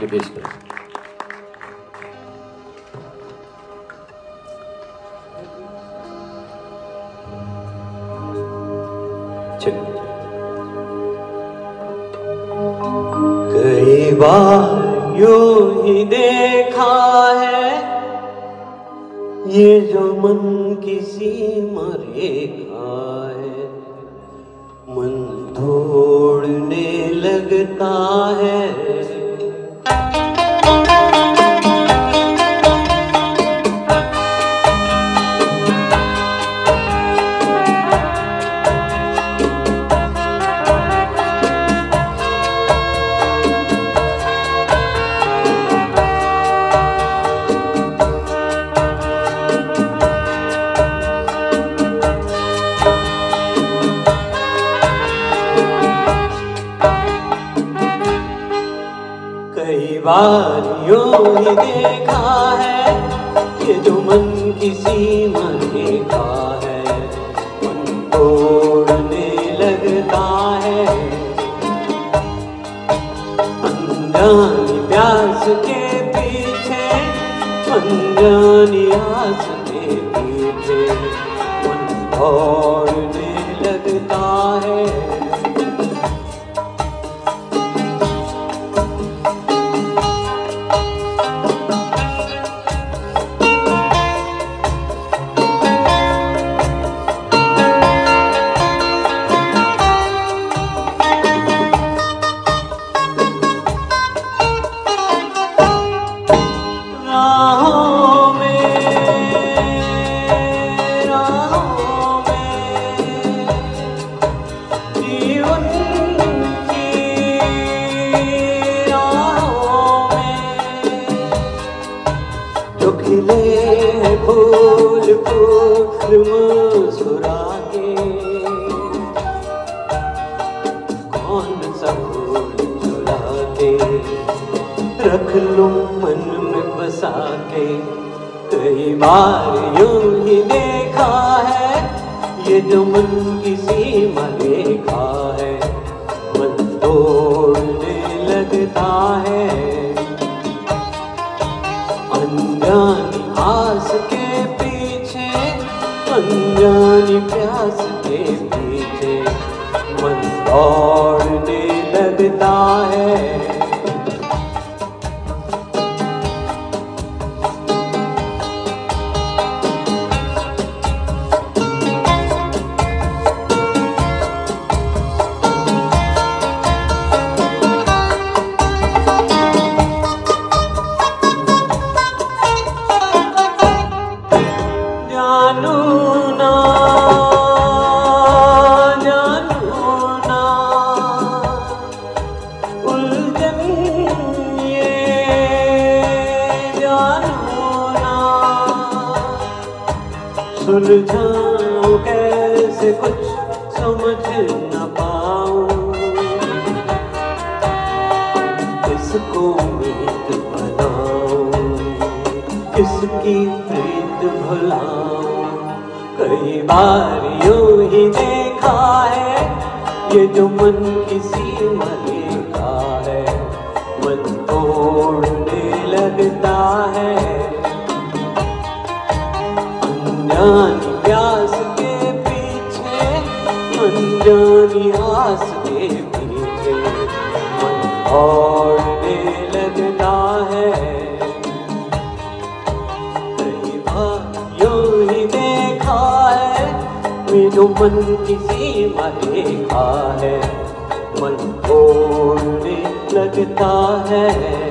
लिए पेश करें। कई बार यूं ही देखा है ये जो मन किसी मरेगा है, मन तोड़ने लगता है। कई बार यूं ही देखा है ये जो मन किसी मरेगा है, मन तोड़ने लगता है। अनजानी प्यास के पीछे, अनजानी आस के पीछे मन तोड़ने लगता है। खिले फूल फूल मुस्कुरा के, कौन सा फूल चुरा के रख लूं मन में बसा के। कई बार यूं ही देखा है ये जो मन किसी मरेगा है, मन तोड़ने लगता है। अनजानी आस के पीछे, अनजानी प्यास के पीछे मन दौड़ने लगता है। सुलझाऊं कैसे कुछ समझ न पाऊं, किसको मीत बनाऊं, किसकी प्रीत भुलाऊं। कई बार यूं ही देखा है ये जो मन किसी मरेगा है, मन तोड़ने लगता है। अनजानी प्यास के पीछे, अनजानी आस के पीछे मन दौड़ने लगता है। कई बार यूं ही देखा है ये जो मन किसी मरेगा है, मन तोड़ने लगता है।